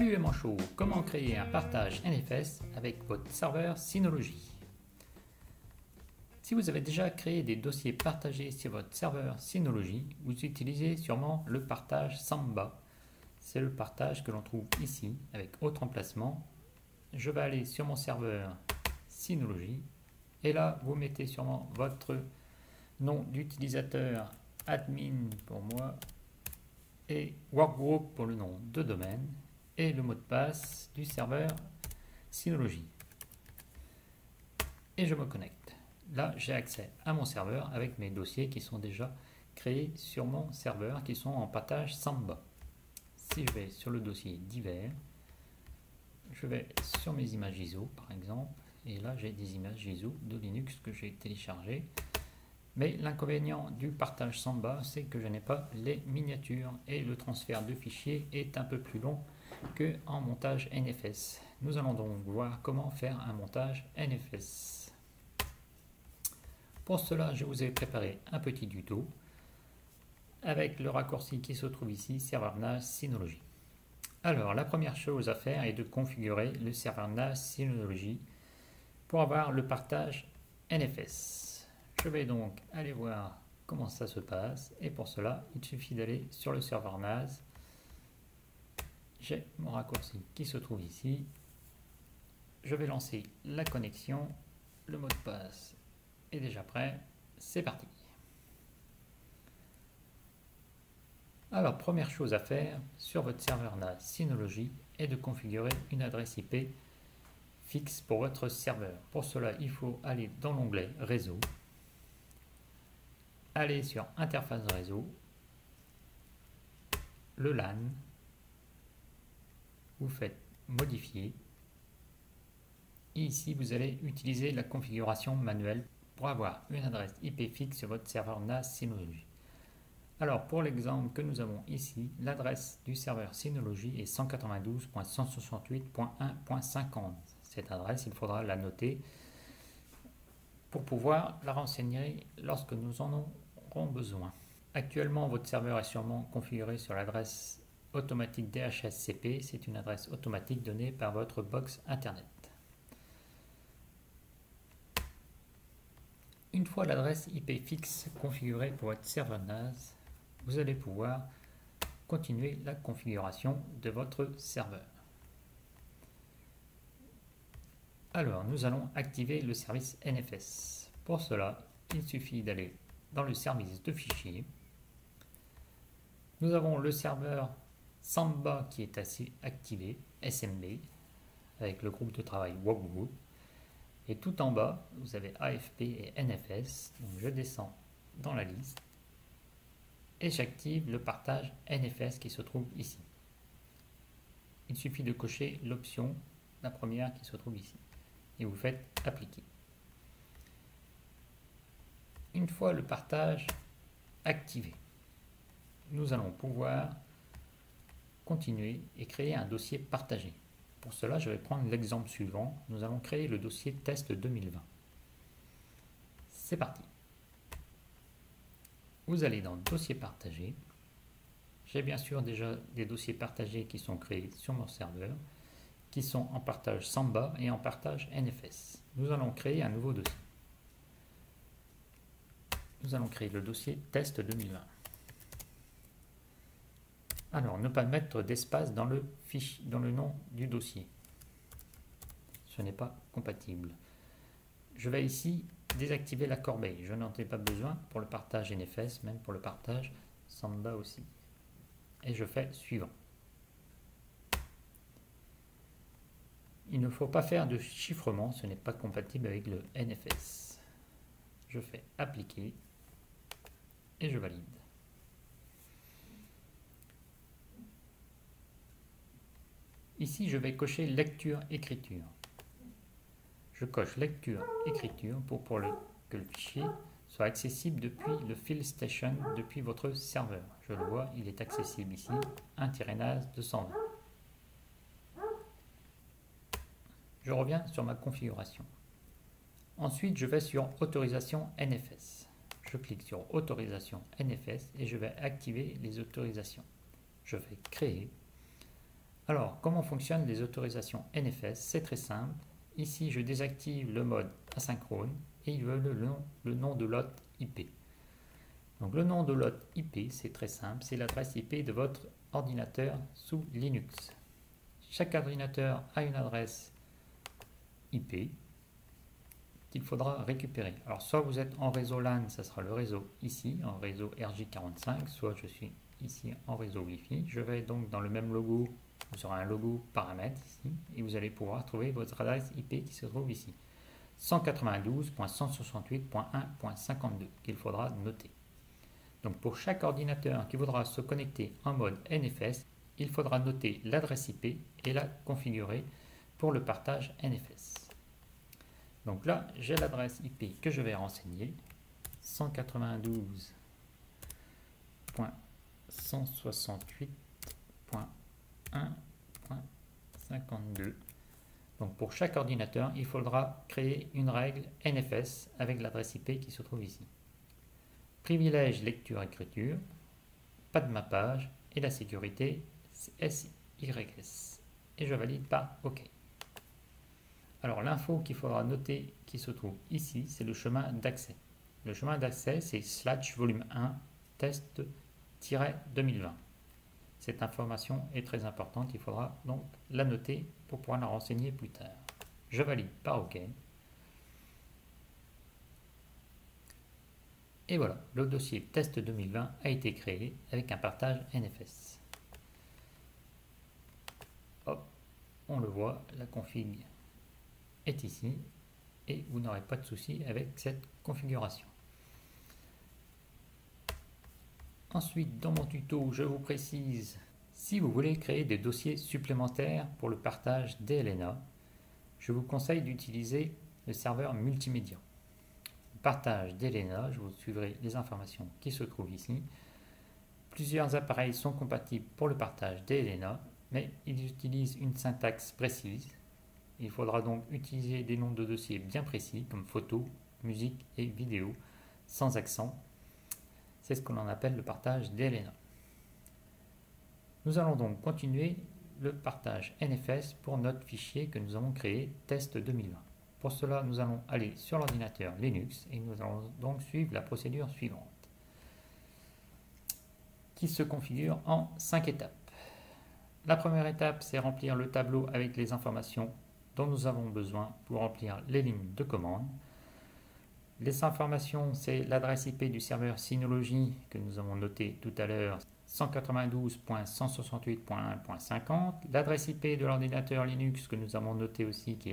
Salut les manchots, comment créer un partage NFS avec votre serveur Synology? Si vous avez déjà créé des dossiers partagés sur votre serveur Synology, vous utilisez sûrement le partage Samba. C'est le partage que l'on trouve ici avec autre emplacement. Je vais aller sur mon serveur Synology et là vous mettez sûrement votre nom d'utilisateur admin pour moi et workgroup pour le nom de domaine et le mot de passe du serveur Synology. Et je me connecte. Là, j'ai accès à mon serveur avec mes dossiers qui sont déjà créés sur mon serveur, qui sont en partage Samba. Si je vais sur le dossier divers, je vais sur mes images ISO par exemple, et là j'ai des images ISO de Linux que j'ai téléchargées. Mais l'inconvénient du partage Samba, c'est que je n'ai pas les miniatures et le transfert de fichiers est un peu plus long que en montage NFS. Nous allons donc voir comment faire un montage NFS. Pour cela, je vous ai préparé un petit tuto avec le raccourci qui se trouve ici, serveur NAS Synology. Alors, la première chose à faire est de configurer le serveur NAS Synology pour avoir le partage NFS. Je vais donc aller voir comment ça se passe et pour cela, il suffit d'aller sur le serveur NAS. J'ai mon raccourci qui se trouve ici. Je vais lancer la connexion. Le mot de passe est déjà prêt. C'est parti. Alors, première chose à faire sur votre serveur NAS Synology est de configurer une adresse IP fixe pour votre serveur. Pour cela, il faut aller dans l'onglet Réseau, aller sur Interface réseau, le LAN, vous faites Modifier, et ici vous allez utiliser la configuration manuelle pour avoir une adresse IP fixe sur votre serveur NAS Synology. Alors pour l'exemple que nous avons ici, l'adresse du serveur Synology est 192.168.1.50. Cette adresse, il faudra la noter pour pouvoir la renseigner lorsque nous en aurons besoin. Actuellement, votre serveur est sûrement configuré sur l'adresse automatique DHCP. C'est une adresse automatique donnée par votre box Internet. Une fois l'adresse IP fixe configurée pour votre serveur NAS, vous allez pouvoir continuer la configuration de votre serveur. Alors, nous allons activer le service NFS. Pour cela, il suffit d'aller dans le service de fichiers. Nous avons le serveur Samba qui est activé, SMB, avec le groupe de travail Workgroup. Et tout en bas, vous avez AFP et NFS. Donc je descends dans la liste et j'active le partage NFS qui se trouve ici. Il suffit de cocher l'option, la première qui se trouve ici. Et vous faites appliquer. Une fois le partage activé, nous allons pouvoir continuer et créer un dossier partagé. Pour cela, je vais prendre l'exemple suivant. Nous allons créer le dossier test 2020. C'est parti. Vous allez dans dossier partagé. J'ai bien sûr déjà des dossiers partagés qui sont créés sur mon serveur, qui sont en partage Samba et en partage NFS. Nous allons créer un nouveau dossier. Nous allons créer le dossier test 2020. Alors, ne pas mettre d'espace dans le nom du dossier. Ce n'est pas compatible. Je vais ici désactiver la corbeille. Je n'en ai pas besoin pour le partage NFS, même pour le partage Samba aussi. Et je fais suivant. Il ne faut pas faire de chiffrement, ce n'est pas compatible avec le NFS. Je fais appliquer et je valide. Ici, je vais cocher lecture-écriture. Je coche lecture-écriture pour que le fichier soit accessible depuis le File Station, depuis votre serveur. Je le vois, il est accessible ici, 1-NAS 220. Je reviens sur ma configuration. Ensuite, je vais sur Autorisation NFS. Je clique sur Autorisation NFS et je vais activer les autorisations. Je vais créer. Alors, comment fonctionnent les autorisations NFS? C'est très simple. Ici, je désactive le mode asynchrone et il veut le nom de l'hôte IP. Donc, le nom de l'hôte IP, c'est très simple, c'est l'adresse IP de votre ordinateur sous Linux. Chaque ordinateur a une adresse IP qu'il faudra récupérer. Alors, soit vous êtes en réseau LAN, ça sera le réseau ici, en réseau RJ45, soit je suis ici en réseau Wi-Fi. Je vais donc dans le même logo, vous aurez un logo paramètres ici, et vous allez pouvoir trouver votre adresse IP qui se trouve ici. 192.168.1.52 qu'il faudra noter. Donc pour chaque ordinateur qui voudra se connecter en mode NFS, il faudra noter l'adresse IP et la configurer pour le partage NFS. Donc là, j'ai l'adresse IP que je vais renseigner, 192.168.1.52. Donc pour chaque ordinateur, il faudra créer une règle NFS avec l'adresse IP qui se trouve ici. Privilège lecture-écriture, pas de mappage et la sécurité SYS. Et je valide par OK. Alors l'info qu'il faudra noter qui se trouve ici, c'est le chemin d'accès. Le chemin d'accès, c'est /volume1 test-2020. Cette information est très importante, il faudra donc la noter pour pouvoir la renseigner plus tard. Je valide par OK. Et voilà, le dossier test 2020 a été créé avec un partage NFS. Hop, on le voit, la config est ici et vous n'aurez pas de souci avec cette configuration. Ensuite, dans mon tuto, je vous précise, si vous voulez créer des dossiers supplémentaires pour le partage DLNA, je vous conseille d'utiliser le serveur multimédia. Partage DLNA, je vous suivrai les informations qui se trouvent ici. Plusieurs appareils sont compatibles pour le partage DLNA, mais ils utilisent une syntaxe précise. Il faudra donc utiliser des noms de dossiers bien précis comme photos, musique et vidéo, sans accent. C'est ce que l'on appelle le partage DLNA. Nous allons donc continuer le partage NFS pour notre fichier que nous avons créé test 2020. Pour cela, nous allons aller sur l'ordinateur Linux et nous allons donc suivre la procédure suivante qui se configure en 5 étapes. La première étape, c'est remplir le tableau avec les informations dont nous avons besoin pour remplir les lignes de commande. Les informations, c'est l'adresse IP du serveur Synology que nous avons noté tout à l'heure, 192.168.1.50. L'adresse IP de l'ordinateur Linux que nous avons noté aussi qui est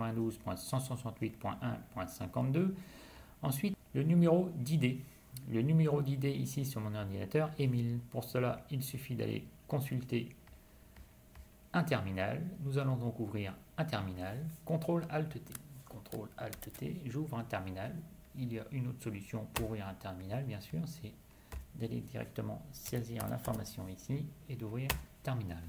192.168.1.52. Ensuite, le numéro d'ID. Le numéro d'ID ici sur mon ordinateur est 1000. Pour cela, il suffit d'aller consulter un terminal. Nous allons donc ouvrir un terminal, CTRL-ALT-T. CTRL-ALT-T, j'ouvre un terminal. Il y a une autre solution pour ouvrir un terminal, bien sûr, c'est d'aller directement saisir l'information ici et d'ouvrir terminal.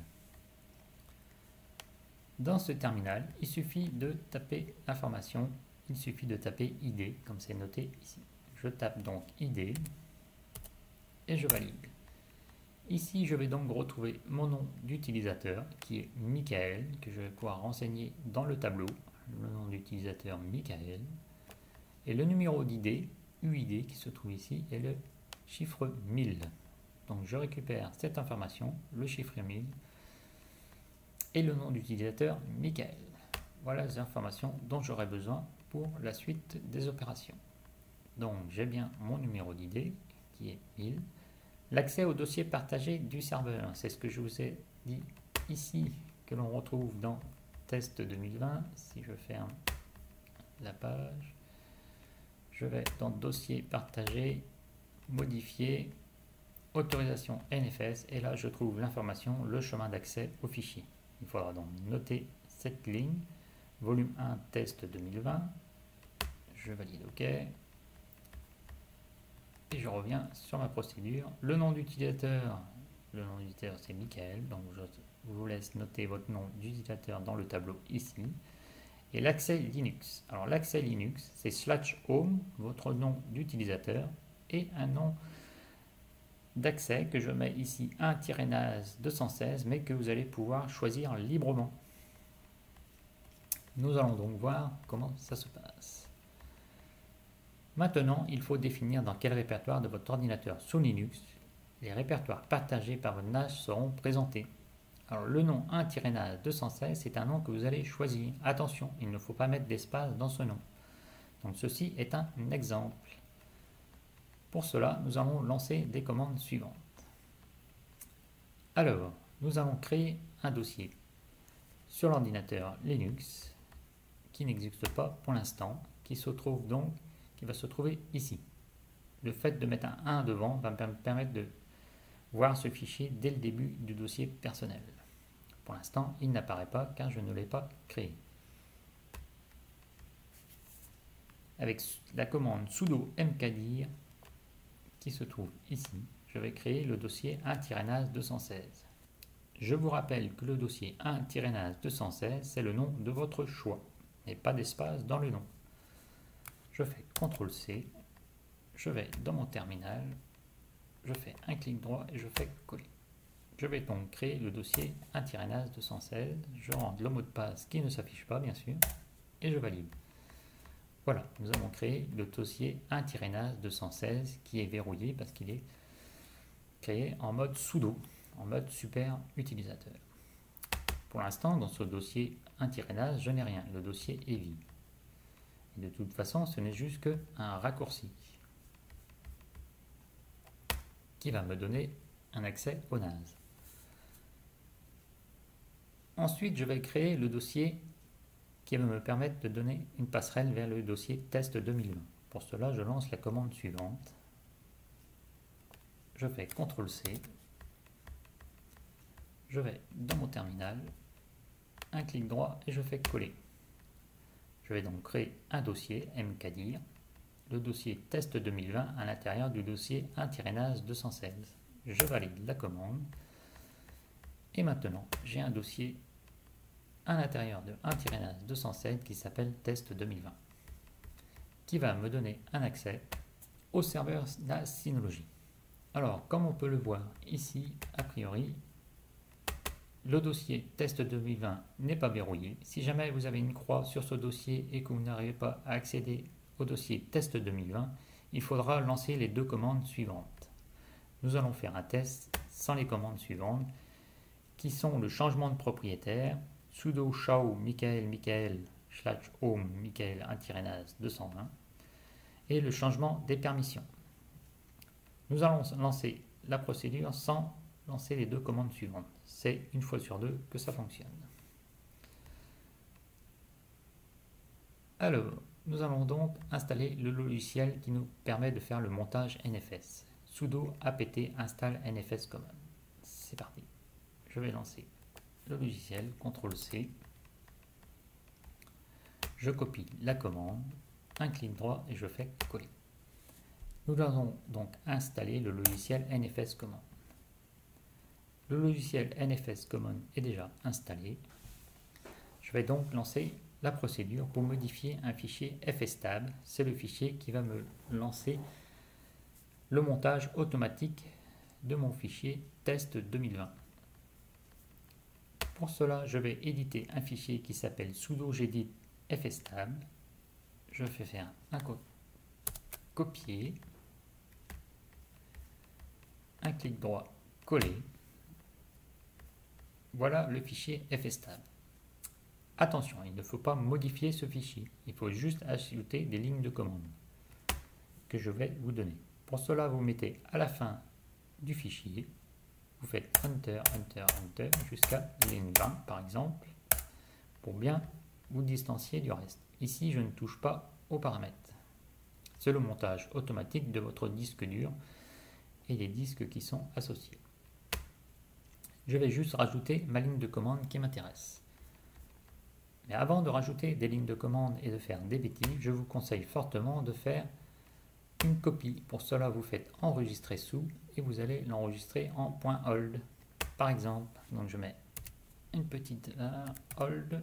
Dans ce terminal, il suffit de taper l'information, il suffit de taper ID, comme c'est noté ici. Je tape donc ID et je valide. Ici, je vais donc retrouver mon nom d'utilisateur qui est Michael, que je vais pouvoir renseigner dans le tableau. Le nom d'utilisateur Michael. Et le numéro d'ID, UID, qui se trouve ici, est le chiffre 1000. Donc je récupère cette information, le chiffre 1000, et le nom d'utilisateur Michael. Voilà les informations dont j'aurai besoin pour la suite des opérations. Donc j'ai bien mon numéro d'ID, qui est 1000. L'accès au dossier partagé du serveur, c'est ce que je vous ai dit ici, que l'on retrouve dans test 2020. Si je ferme la page, je vais dans dossier partagé, modifier, autorisation NFS, et là je trouve l'information, le chemin d'accès au fichier. Il faudra donc noter cette ligne, volume 1 test 2020, je valide OK. Et je reviens sur ma procédure. Le nom d'utilisateur c'est Michael, donc je vous laisse noter votre nom d'utilisateur dans le tableau ici. Et l'accès Linux. Alors l'accès Linux, c'est /home, votre nom d'utilisateur, et un nom d'accès que je mets ici 1-NAS 216, mais que vous allez pouvoir choisir librement. Nous allons donc voir comment ça se passe. Maintenant, il faut définir dans quel répertoire de votre ordinateur sous Linux les répertoires partagés par votre NAS seront présentés. Alors le nom 1-NAS 216, c'est un nom que vous allez choisir. Attention, il ne faut pas mettre d'espace dans ce nom. Donc ceci est un exemple. Pour cela, nous allons lancer des commandes suivantes. Alors, nous allons créer un dossier sur l'ordinateur Linux qui n'existe pas pour l'instant, qui va se trouver ici. Le fait de mettre un 1 devant va me permettre de voir ce fichier dès le début du dossier personnel. Pour l'instant, il n'apparaît pas car je ne l'ai pas créé. Avec la commande sudo mkdir qui se trouve ici, je vais créer le dossier 1-NAS 216. Je vous rappelle que le dossier 1-NAS 216, c'est le nom de votre choix, et pas d'espace dans le nom. Je fais CTRL-C, je vais dans mon terminal, je fais un clic droit et je fais coller. Je vais donc créer le dossier 1-NAS 216, je rentre le mot de passe qui ne s'affiche pas bien sûr, et je valide. Voilà, nous avons créé le dossier 1-NAS 216 qui est verrouillé parce qu'il est créé en mode sudo, en mode super utilisateur. Pour l'instant, dans ce dossier 1-NAS, je n'ai rien, le dossier est vide. Et de toute façon, ce n'est juste qu'un raccourci qui va me donner un accès au NAS. Ensuite, je vais créer le dossier qui va me permettre de donner une passerelle vers le dossier test 2020. Pour cela, je lance la commande suivante. Je fais CTRL-C. Je vais dans mon terminal, un clic droit et je fais coller. Je vais donc créer un dossier mkdir, le dossier test 2020 à l'intérieur du dossier 1-NAS 216. Je valide la commande. Et maintenant, j'ai un dossier à l'intérieur de 1-NAS 216 qui s'appelle test 2020, qui va me donner un accès au serveur NAS Synology. Alors, comme on peut le voir ici, a priori, le dossier test 2020 n'est pas verrouillé. Si jamais vous avez une croix sur ce dossier et que vous n'arrivez pas à accéder au dossier test 2020, il faudra lancer les deux commandes suivantes. Nous allons faire un test sans les commandes suivantes, qui sont le changement de propriétaire, sudo shao michael /home michael 1-NAS 220 et le changement des permissions. Nous allons lancer la procédure sans lancer les deux commandes suivantes. C'est une fois sur deux que ça fonctionne. Alors, nous allons donc installer le logiciel qui nous permet de faire le montage NFS. Sudo apt install NFS common. C'est parti. Je vais lancer le logiciel, CTRL-C. Je copie la commande, un clic droit et je fais coller. Nous allons donc installer le logiciel NFS common. Le logiciel NFS common est déjà installé. Je vais donc lancer la procédure pour modifier un fichier fstab. C'est le fichier qui va me lancer le montage automatique de mon fichier test 2020. Pour cela, je vais éditer un fichier qui s'appelle sudo gedit fstab. Je fais faire un copier, un clic droit, coller. Voilà le fichier fstab. Attention, il ne faut pas modifier ce fichier. Il faut juste ajouter des lignes de commande que je vais vous donner. Pour cela, vous mettez à la fin du fichier, vous faites Enter, Enter, Enter jusqu'à ligne 20 par exemple, pour bien vous distancier du reste. Ici, je ne touche pas aux paramètres. C'est le montage automatique de votre disque dur et les disques qui sont associés. Je vais juste rajouter ma ligne de commande qui m'intéresse. Mais avant de rajouter des lignes de commande et de faire des bêtises, je vous conseille fortement de faire une copie. Pour cela, vous faites enregistrer sous et vous allez l'enregistrer en .hold. Par exemple, donc je mets une petite hold.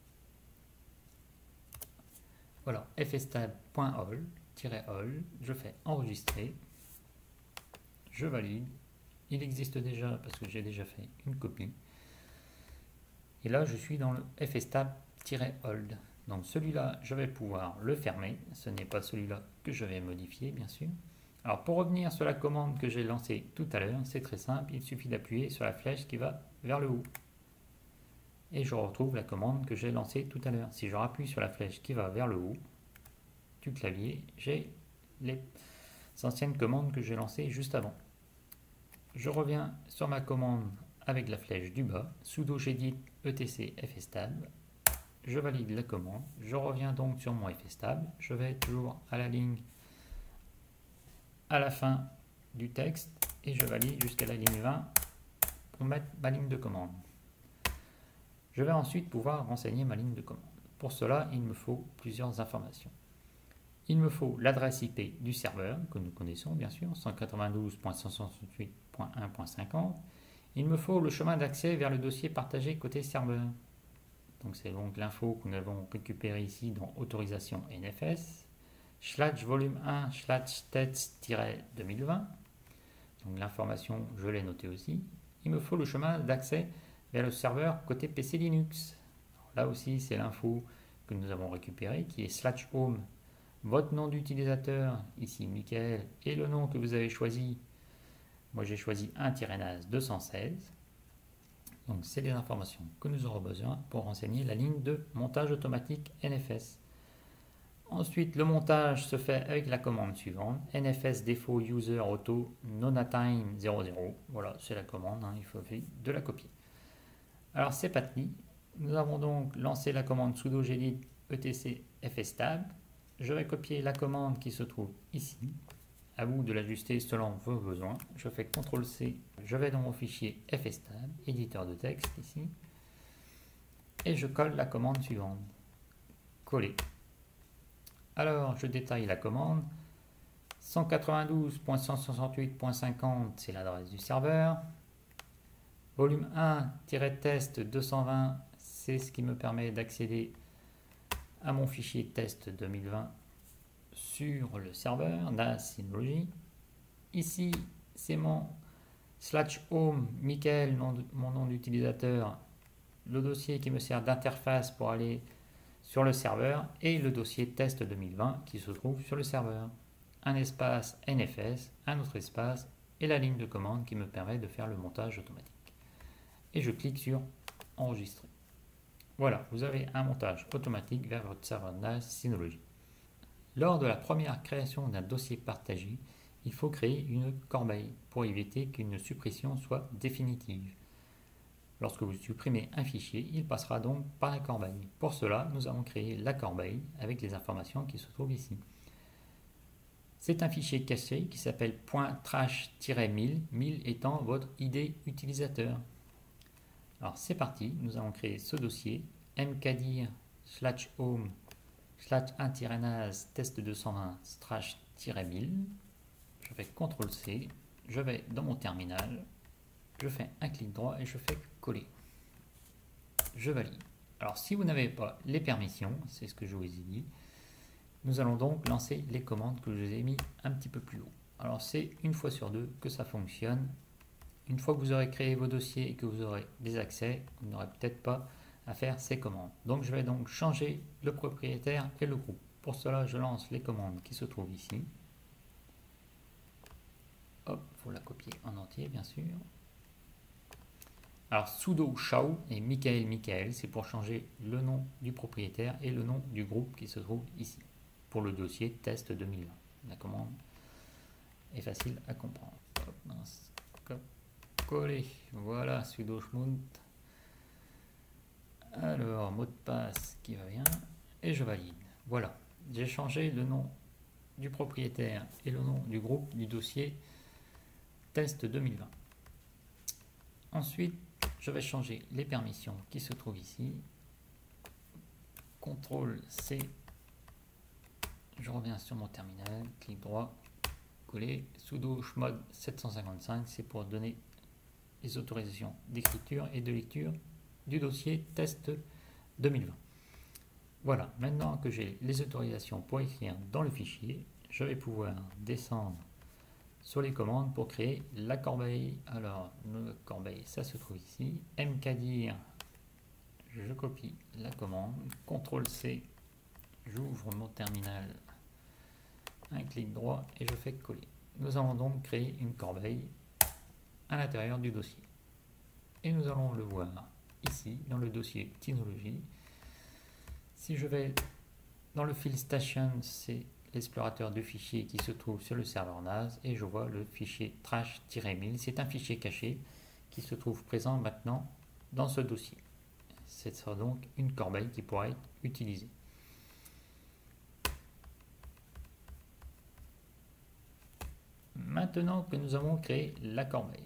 Voilà, fstab.hold, -hold, je fais enregistrer, je valide il existe déjà parce que j'ai déjà fait une copie. Et là, je suis dans le fstab-hold. Donc celui-là, je vais pouvoir le fermer. Ce n'est pas celui-là que je vais modifier, bien sûr. Alors pour revenir sur la commande que j'ai lancée tout à l'heure, c'est très simple. Il suffit d'appuyer sur la flèche qui va vers le haut. Et je retrouve la commande que j'ai lancée tout à l'heure. Si je rappuie sur la flèche qui va vers le haut du clavier, j'ai les anciennes commandes que j'ai lancées juste avant. Je reviens sur ma commande avec la flèche du bas, sudo gedit etc fstab, je valide la commande, je reviens donc sur mon fstab, je vais toujours à la ligne à la fin du texte et je valide jusqu'à la ligne 20 pour mettre ma ligne de commande. Je vais ensuite pouvoir renseigner ma ligne de commande. Pour cela, il me faut plusieurs informations. Il me faut l'adresse IP du serveur, que nous connaissons bien sûr, 192.168.1.50. Il me faut le chemin d'accès vers le dossier partagé côté serveur. Donc c'est donc l'info que nous avons récupérée ici dans autorisation NFS. /, volume 1, / test-2020. Donc l'information, je l'ai notée aussi. Il me faut le chemin d'accès vers le serveur côté PC Linux. Alors là aussi, c'est l'info que nous avons récupérée qui est /home, votre nom d'utilisateur, ici Michael, et le nom que vous avez choisi. Moi j'ai choisi 1-NAS 216. Donc c'est les informations que nous aurons besoin pour renseigner la ligne de montage automatique NFS. Ensuite, le montage se fait avec la commande suivante, nfs défaut user auto nonatime 00. Voilà, c'est la commande, il faut de la copier. Alors c'est parti. Nous avons donc lancé la commande sudo gedit etc fstab. Je vais copier la commande qui se trouve ici. À vous de l'ajuster selon vos besoins. Je fais CTRL-C, je vais dans mon fichier fstab, éditeur de texte ici, et je colle la commande suivante. Coller. Alors, je détaille la commande. 192.168.50, c'est l'adresse du serveur. Volume 1-test 220, c'est ce qui me permet d'accéder à mon fichier test 2020 sur le serveur NAS Synology. Ici, c'est mon /home Michael, mon nom d'utilisateur, le dossier qui me sert d'interface pour aller sur le serveur et le dossier test 2020 qui se trouve sur le serveur. Un espace NFS, un autre espace et la ligne de commande qui me permet de faire le montage automatique. Et je clique sur enregistrer. Voilà, vous avez un montage automatique vers votre serveur NAS Synology. Lors de la première création d'un dossier partagé, il faut créer une corbeille pour éviter qu'une suppression soit définitive. Lorsque vous supprimez un fichier, il passera donc par la corbeille. Pour cela, nous avons créé la corbeille avec les informations qui se trouvent ici. C'est un fichier caché qui s'appelle .trash-1000, 1000 étant votre ID utilisateur. Alors c'est parti, nous allons créer ce dossier mkdir /home /1-NAS test 220 /1000. Je fais CTRL-C, je vais dans mon terminal, je fais un clic droit et je fais coller. Je valide. Alors si vous n'avez pas les permissions, c'est ce que je vous ai dit, nous allons donc lancer les commandes que je vous ai mis un petit peu plus haut. Alors c'est une fois sur deux que ça fonctionne. Une fois que vous aurez créé vos dossiers et que vous aurez des accès, vous n'aurez peut-être pas à faire ces commandes. Donc je vais donc changer le propriétaire et le groupe. Pour cela, je lance les commandes qui se trouvent ici. Hop, il faut la copier en entier, bien sûr. Alors sudo shao et Michael, c'est pour changer le nom du propriétaire et le nom du groupe qui se trouve ici, pour le dossier test 2020. La commande est facile à comprendre. Hop, mince, coller, voilà, sudo schmount. Alors, mot de passe qui va bien, et je valide. Voilà, j'ai changé le nom du propriétaire et le nom du groupe du dossier test 2020. Ensuite, je vais changer les permissions qui se trouvent ici. CTRL-C. Je reviens sur mon terminal, clic droit, coller, sudo chmod 755, c'est pour donner les autorisations d'écriture et de lecture du dossier test 2020. Voilà, maintenant que j'ai les autorisations pour écrire dans le fichier, je vais pouvoir descendre sur les commandes pour créer la corbeille. Alors, la corbeille, ça se trouve ici. mkdir, je copie la commande. CTRL-C, j'ouvre mon terminal, un clic droit et je fais coller. Nous allons donc créer une corbeille à l'intérieur du dossier. Et nous allons le voir ici, dans le dossier Synology. Si je vais dans le fil Station, c'est l'explorateur de fichiers qui se trouve sur le serveur NAS et je vois le fichier trash-1000. C'est un fichier caché qui se trouve présent maintenant dans ce dossier. Ce sera donc une corbeille qui pourra être utilisée. Maintenant que nous avons créé la corbeille.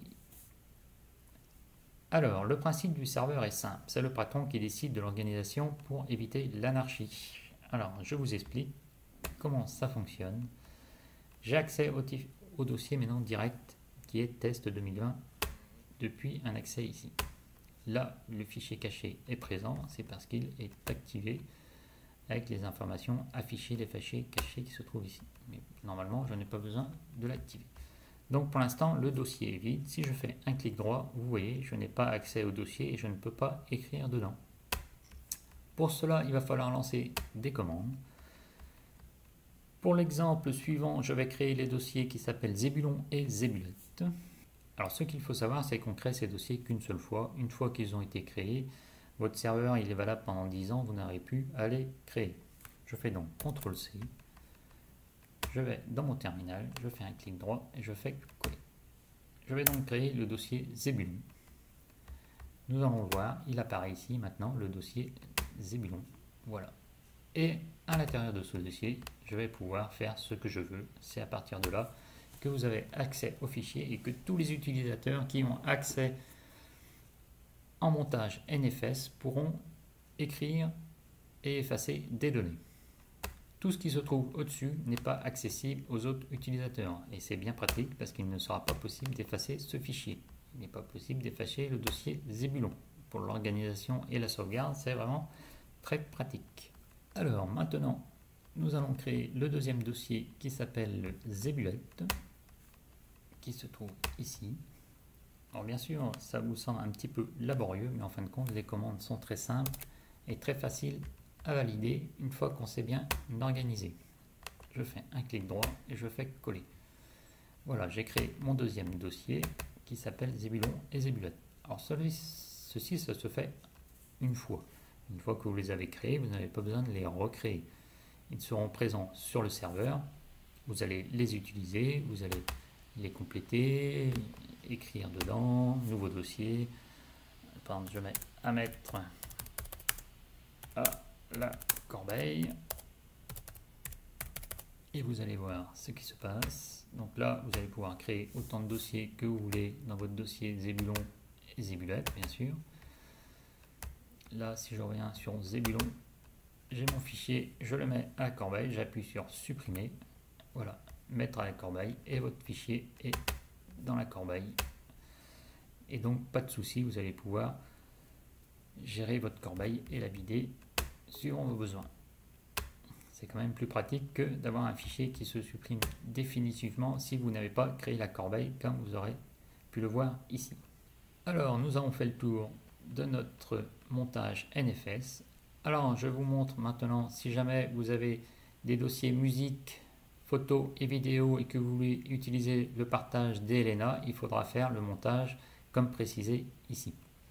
Alors, le principe du serveur est simple. C'est le patron qui décide de l'organisation pour éviter l'anarchie. Alors, je vous explique comment ça fonctionne. J'ai accès au dossier maintenant direct qui est test 2020 depuis un accès ici. Là, le fichier caché est présent, c'est parce qu'il est activé avec les informations affichées, les fichiers cachés qui se trouvent ici. Mais normalement, je n'ai pas besoin de l'activer. Donc pour l'instant, le dossier est vide. Si je fais un clic droit, vous voyez, je n'ai pas accès au dossier et je ne peux pas écrire dedans. Pour cela, il va falloir lancer des commandes. Pour l'exemple suivant, je vais créer les dossiers qui s'appellent Zébulon et Zébulette. Alors ce qu'il faut savoir, c'est qu'on crée ces dossiers qu'une seule fois. Une fois qu'ils ont été créés, votre serveur il est valable pendant 10 ans, vous n'aurez plus à les créer. Je fais donc CTRL-C. Je vais dans mon terminal, je fais un clic droit et je fais coller. Je vais donc créer le dossier Zébulon. Nous allons le voir, il apparaît ici maintenant le dossier Zébulon. Voilà. Et à l'intérieur de ce dossier, je vais pouvoir faire ce que je veux. C'est à partir de là que vous avez accès au fichier et que tous les utilisateurs qui ont accès en montage NFS pourront écrire et effacer des données. Tout ce qui se trouve au-dessus n'est pas accessible aux autres utilisateurs et c'est bien pratique parce qu'il ne sera pas possible d'effacer ce fichier. Il n'est pas possible d'effacer le dossier Zébulon. Pour l'organisation et la sauvegarde, c'est vraiment très pratique. Alors maintenant, nous allons créer le deuxième dossier qui s'appelle Zébulette, qui se trouve ici. Alors bien sûr, ça vous semble un petit peu laborieux, mais en fin de compte, les commandes sont très simples et très faciles à valider une fois qu'on s'est bien organisé. Je fais un clic droit et je fais coller. Voilà, j'ai créé mon deuxième dossier qui s'appelle Zébulon et Zébulette. Alors ceci, ça se fait une fois. Une fois que vous les avez créés, vous n'avez pas besoin de les recréer. Ils seront présents sur le serveur. Vous allez les utiliser, vous allez les compléter, écrire dedans, nouveau dossier. Par exemple, je mets à mettre à la corbeille. Et vous allez voir ce qui se passe. Donc là, vous allez pouvoir créer autant de dossiers que vous voulez dans votre dossier Zébulon et Zébulette, bien sûr. Là, si je reviens sur Zébulon, j'ai mon fichier, je le mets à la corbeille, j'appuie sur supprimer. Voilà, mettre à la corbeille et votre fichier est dans la corbeille. Et donc, pas de souci, vous allez pouvoir gérer votre corbeille et la vider suivant vos besoins. C'est quand même plus pratique que d'avoir un fichier qui se supprime définitivement si vous n'avez pas créé la corbeille, comme vous aurez pu le voir ici. Alors, nous avons fait le tour de notre montage NFS. Alors, je vous montre maintenant, si jamais vous avez des dossiers musique, photos et vidéos et que vous voulez utiliser le partage d'Elena, il faudra faire le montage comme précisé ici.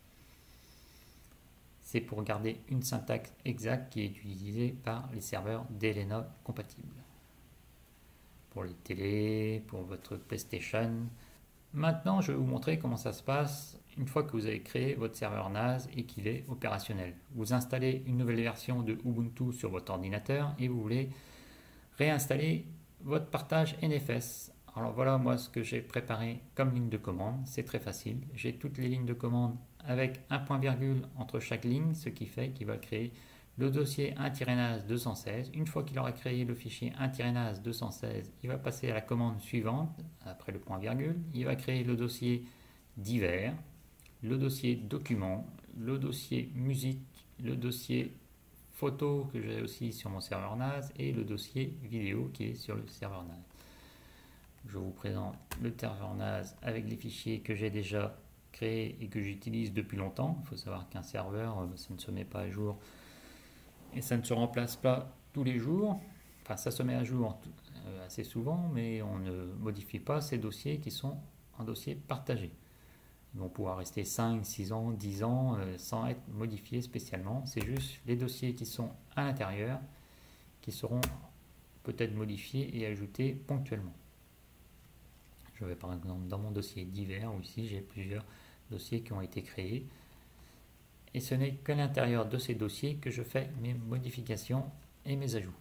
C'est pour garder une syntaxe exacte qui est utilisée par les serveurs d'Elena compatibles. Pour les télés, pour votre PlayStation. Maintenant, je vais vous montrer comment ça se passe une fois que vous avez créé votre serveur NAS et qu'il est opérationnel. Vous installez une nouvelle version de Ubuntu sur votre ordinateur et vous voulez réinstaller votre partage NFS. Alors voilà moi ce que j'ai préparé comme ligne de commande. C'est très facile. J'ai toutes les lignes de commande avec un point virgule entre chaque ligne, ce qui fait qu'il va créer le dossier 1-NAS 216. Une fois qu'il aura créé le fichier 1-NAS 216, il va passer à la commande suivante, après le point virgule. Il va créer le dossier divers, le dossier document, le dossier musique, le dossier photo que j'ai aussi sur mon serveur NAS et le dossier vidéo qui est sur le serveur NAS. Je je vous présente le serveur NAS avec les fichiers que j'ai déjà créés et que j'utilise depuis longtemps. Il faut savoir qu'un serveur, ça ne se met pas à jour et ça ne se remplace pas tous les jours. Enfin, ça se met à jour assez souvent, mais on ne modifie pas ces dossiers qui sont en dossier partagé. Ils vont pouvoir rester 5, 6 ans, 10 ans sans être modifiés spécialement. C'est juste les dossiers qui sont à l'intérieur qui seront peut-être modifiés et ajoutés ponctuellement. Je vais par exemple dans mon dossier divers où ici j'ai plusieurs dossiers qui ont été créés. Et ce n'est qu'à l'intérieur de ces dossiers que je fais mes modifications et mes ajouts.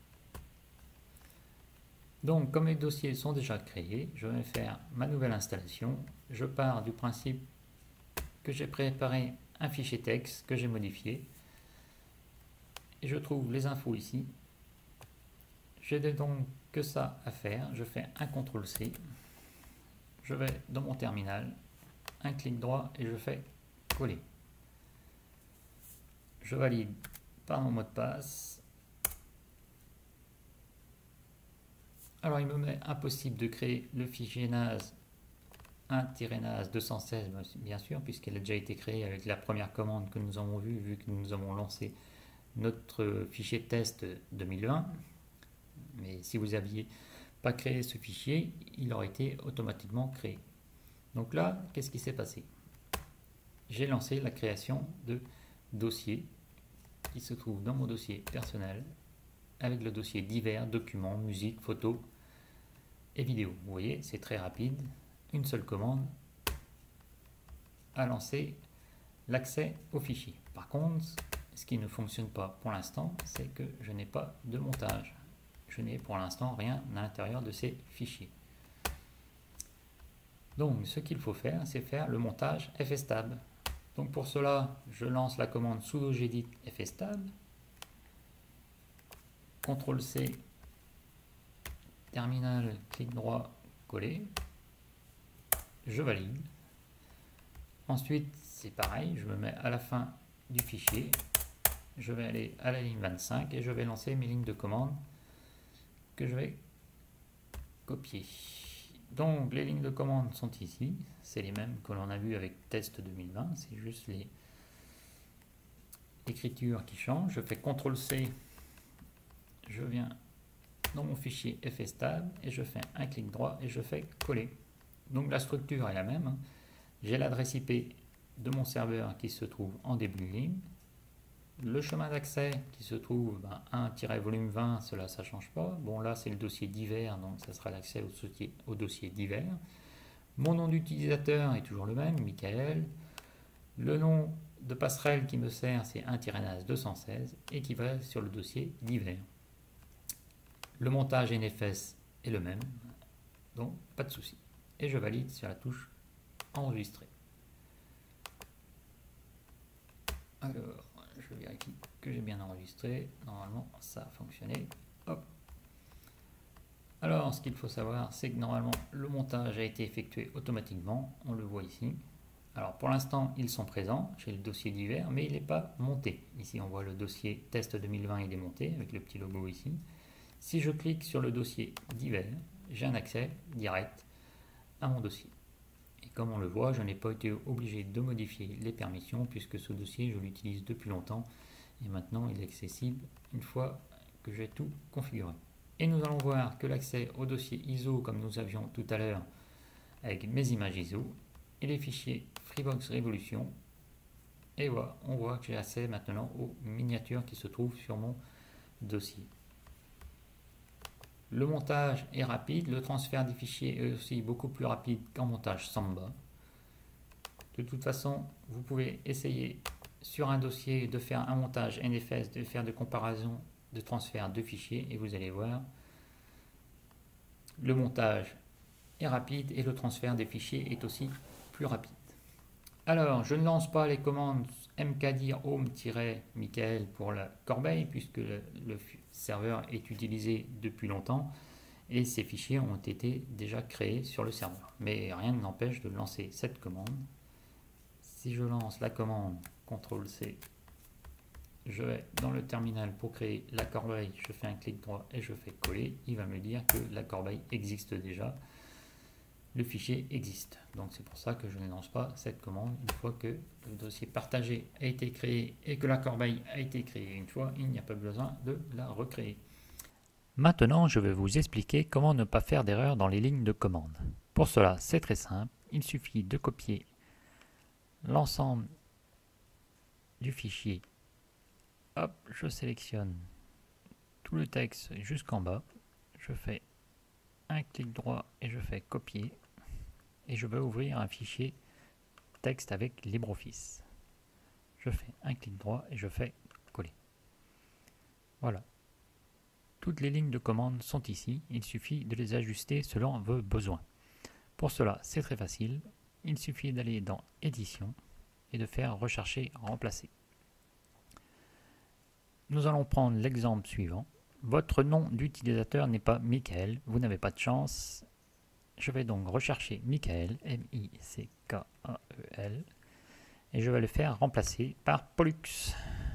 Donc, comme les dossiers sont déjà créés, je vais faire ma nouvelle installation. Je pars du principe que j'ai préparé un fichier texte que j'ai modifié. Et je trouve les infos ici. J'ai donc que ça à faire. Je fais un CTRL-C. Je vais dans mon terminal, un clic droit et je fais coller. Je valide par mon mot de passe. Alors il me met impossible de créer le fichier NAS 1-NAS 216 bien sûr puisqu'elle a déjà été créée avec la première commande que nous avons vue vu que nous avons lancé notre fichier test 2020. Mais si vous n'aviez pas créé ce fichier, il aurait été automatiquement créé. Donc là, qu'est-ce qui s'est passé? J'ai lancé la création de dossiers qui se trouve dans mon dossier personnel avec le dossier divers, documents, musique, photos et vidéos. Vous voyez, c'est très rapide. Une seule commande a lancé l'accès au fichier. Par contre, ce qui ne fonctionne pas pour l'instant, c'est que je n'ai pas de montage. Je n'ai pour l'instant rien à l'intérieur de ces fichiers. Donc, ce qu'il faut faire, c'est faire le montage fstab. Donc, pour cela, je lance la commande sudo gedit fstab. CTRL-C, terminal, clic droit, coller. Je valide. Ensuite, c'est pareil, je me mets à la fin du fichier. Je vais aller à la ligne 25 et je vais lancer mes lignes de commande que je vais copier. Donc, les lignes de commande sont ici. C'est les mêmes que l'on a vu avec test 2020. C'est juste l'écriture qui change. Je fais CTRL-C. Je viens dans mon fichier fstab et je fais un clic droit et je fais coller. Donc la structure est la même. J'ai l'adresse IP de mon serveur qui se trouve en début de ligne. Le chemin d'accès qui se trouve 1-volume 20, cela ça ne change pas. Bon là c'est le dossier divers, donc ça sera l'accès au dossier divers. Mon nom d'utilisateur est toujours le même, Michael. Le nom de passerelle qui me sert c'est 1-NAS 216 et qui va sur le dossier divers. Le montage NFS est le même, donc pas de souci. Et je valide sur la touche enregistrer. Alors, je vérifie que j'ai bien enregistré. Normalement, ça a fonctionné. Hop. Alors, ce qu'il faut savoir, c'est que normalement, le montage a été effectué automatiquement. On le voit ici. Alors, pour l'instant, ils sont présents chez le dossier divers, mais il n'est pas monté. Ici, on voit le dossier test 2020, il est monté avec le petit logo ici. Si je clique sur le dossier divers, j'ai un accès direct à mon dossier. Et comme on le voit, je n'ai pas été obligé de modifier les permissions puisque ce dossier, je l'utilise depuis longtemps et maintenant il est accessible une fois que j'ai tout configuré. Et nous allons voir que l'accès au dossier ISO, comme nous avions tout à l'heure avec mes images ISO, et les fichiers Freebox Revolution. Et voilà, on voit que j'ai accès maintenant aux miniatures qui se trouvent sur mon dossier. Le montage est rapide, le transfert des fichiers est aussi beaucoup plus rapide qu'en montage Samba. De toute façon, vous pouvez essayer sur un dossier de faire un montage NFS, de faire des comparaisons de transfert de fichiers et vous allez voir, le montage est rapide et le transfert des fichiers est aussi plus rapide. Alors, je ne lance pas les commandes mkdir home-michael pour la corbeille puisque le serveur est utilisé depuis longtemps et ces fichiers ont été déjà créés sur le serveur. Mais rien ne m'empêche de lancer cette commande. Si je lance la commande CTRL-C, je vais dans le terminal pour créer la corbeille, je fais un clic droit et je fais coller. Il va me dire que la corbeille existe déjà. le fichier existe. Donc c'est pour ça que je ne lance pas cette commande une fois que le dossier partagé a été créé et que la corbeille a été créée une fois, il n'y a pas besoin de la recréer. Maintenant, je vais vous expliquer comment ne pas faire d'erreur dans les lignes de commande. Pour cela, c'est très simple, il suffit de copier l'ensemble du fichier. Hop, je sélectionne tout le texte jusqu'en bas, je fais un clic droit et je fais copier et je veux ouvrir un fichier texte avec LibreOffice. Je fais un clic droit et je fais coller. Voilà. Toutes les lignes de commande sont ici, il suffit de les ajuster selon vos besoins. Pour cela, c'est très facile, il suffit d'aller dans Édition et de faire Rechercher, Remplacer. Nous allons prendre l'exemple suivant. Votre nom d'utilisateur n'est pas Michael, vous n'avez pas de chance. Je vais donc rechercher Michael, M-I-C-K-A-E-L, et je vais le faire remplacer par Pollux.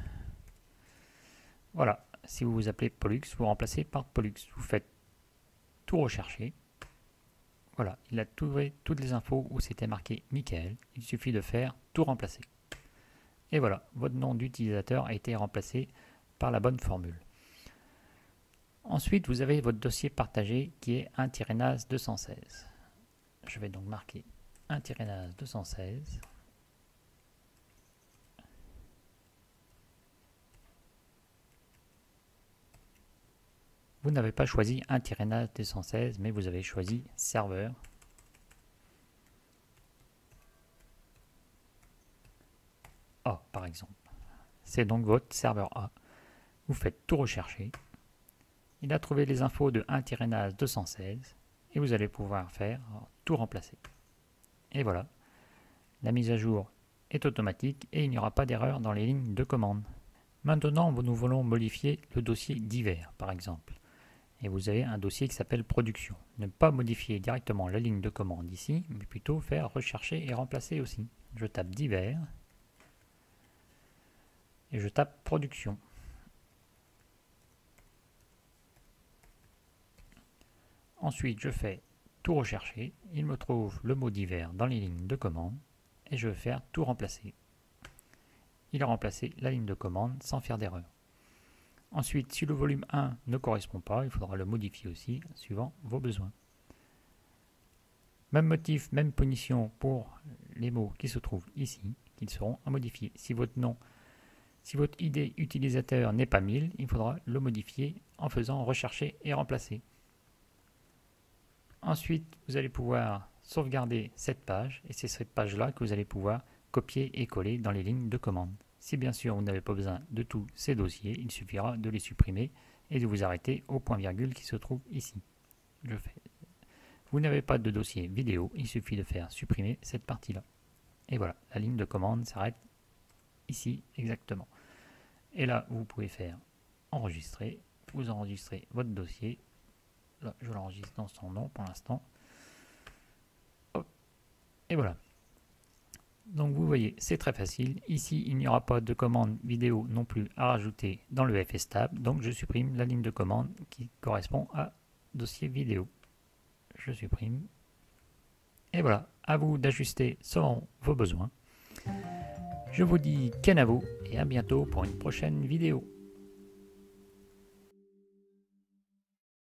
Voilà, si vous vous appelez Pollux, vous remplacez par Pollux. Vous faites tout rechercher. Voilà, il a trouvé toutes les infos où c'était marqué Michael. Il suffit de faire tout remplacer. Et voilà, votre nom d'utilisateur a été remplacé par la bonne formule. Ensuite, vous avez votre dossier partagé qui est 1-NAS 216. Je vais donc marquer 1-NAS 216. Vous n'avez pas choisi 1-NAS 216, mais vous avez choisi serveur. A, par exemple. C'est donc votre serveur A. Vous faites tout rechercher. Il a trouvé les infos de 1-NAS 216 et vous allez pouvoir faire tout remplacer. Et voilà, la mise à jour est automatique et il n'y aura pas d'erreur dans les lignes de commande. Maintenant, nous voulons modifier le dossier divers, par exemple. Et vous avez un dossier qui s'appelle production. Ne pas modifier directement la ligne de commande ici, mais plutôt faire rechercher et remplacer aussi. Je tape divers et je tape production. Ensuite, je fais tout rechercher, il me trouve le mot divers dans les lignes de commande et je vais faire tout remplacer. Il a remplacé la ligne de commande sans faire d'erreur. Ensuite, si le volume 1 ne correspond pas, il faudra le modifier aussi suivant vos besoins. Même motif, même punition pour les mots qui se trouvent ici, qu'ils seront à modifier. Si votre nom, si votre ID utilisateur n'est pas 1000, il faudra le modifier en faisant rechercher et remplacer. Ensuite, vous allez pouvoir sauvegarder cette page et c'est cette page-là que vous allez pouvoir copier et coller dans les lignes de commande. Si bien sûr vous n'avez pas besoin de tous ces dossiers, il suffira de les supprimer et de vous arrêter au point-virgule qui se trouve ici. Vous n'avez pas de dossier vidéo, il suffit de faire supprimer cette partie-là. Et voilà, la ligne de commande s'arrête ici exactement. Et là, vous pouvez faire enregistrer, vous enregistrez votre dossier. Là, je l'enregistre dans son nom pour l'instant. Et voilà. Donc vous voyez, c'est très facile. Ici, il n'y aura pas de commande vidéo non plus à rajouter dans le FSTab. Donc je supprime la ligne de commande qui correspond à dossier vidéo. Je supprime. Et voilà, à vous d'ajuster selon vos besoins. Je vous dis kenavo et à bientôt pour une prochaine vidéo.